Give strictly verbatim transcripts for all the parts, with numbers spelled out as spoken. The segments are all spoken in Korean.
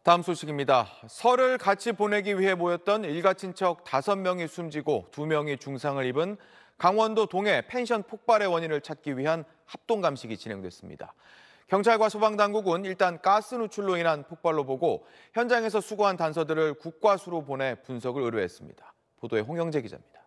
다음 소식입니다. 설을 같이 보내기 위해 모였던 일가 친척 다섯 명이 숨지고 두 명이 중상을 입은 강원도 동해 펜션 폭발의 원인을 찾기 위한 합동 감식이 진행됐습니다. 경찰과 소방당국은 일단 가스 누출로 인한 폭발로 보고 현장에서 수거한 단서들을 국과수로 보내 분석을 의뢰했습니다. 보도에 홍영재 기자입니다.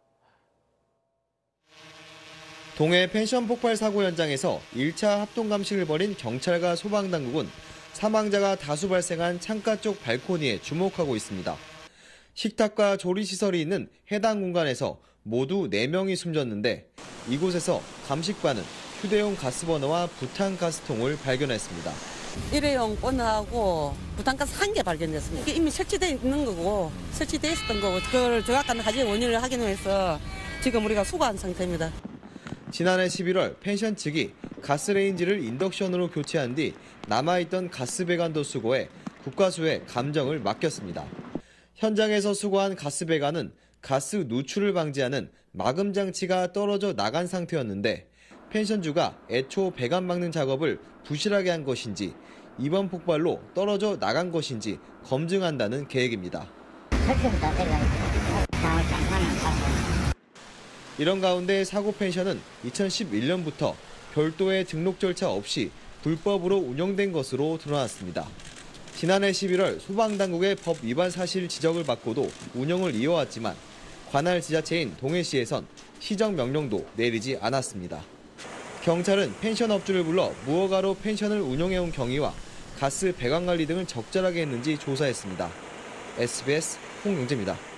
동해 펜션 폭발 사고 현장에서 일 차 합동 감식을 벌인 경찰과 소방당국은 사망자가 다수 발생한 창가 쪽 발코니에 주목하고 있습니다. 식탁과 조리시설이 있는 해당 공간에서 모두 네 명이 숨졌는데 이곳에서 감식반은 휴대용 가스버너와 부탄가스통을 발견했습니다. 일회용 버너하고 부탄가스 한 개 발견됐습니다. 이미 설치되어 있는 거고 설치되어 있었던 거고 그걸 정확한 화재 원인을 확인해서 지금 우리가 수거한 상태입니다. 지난해 십일월 펜션 측이 가스레인지를 인덕션으로 교체한 뒤 남아있던 가스 배관도 수거해 국과수에 감정을 맡겼습니다. 현장에서 수거한 가스 배관은 가스 누출을 방지하는 마금 장치가 떨어져 나간 상태였는데 펜션주가 애초 배관 막는 작업을 부실하게 한 것인지 이번 폭발로 떨어져 나간 것인지 검증한다는 계획입니다. 이런 가운데 사고 펜션은 이천십일 년부터 별도의 등록 절차 없이 불법으로 운영된 것으로 드러났습니다. 지난해 십일월 소방당국의 법 위반 사실 지적을 받고도 운영을 이어왔지만 관할 지자체인 동해시에선 시정 명령도 내리지 않았습니다. 경찰은 펜션 업주를 불러 무허가로 펜션을 운영해온 경위와 가스 배관 관리 등을 적절하게 했는지 조사했습니다. 에스비에스 홍영재입니다.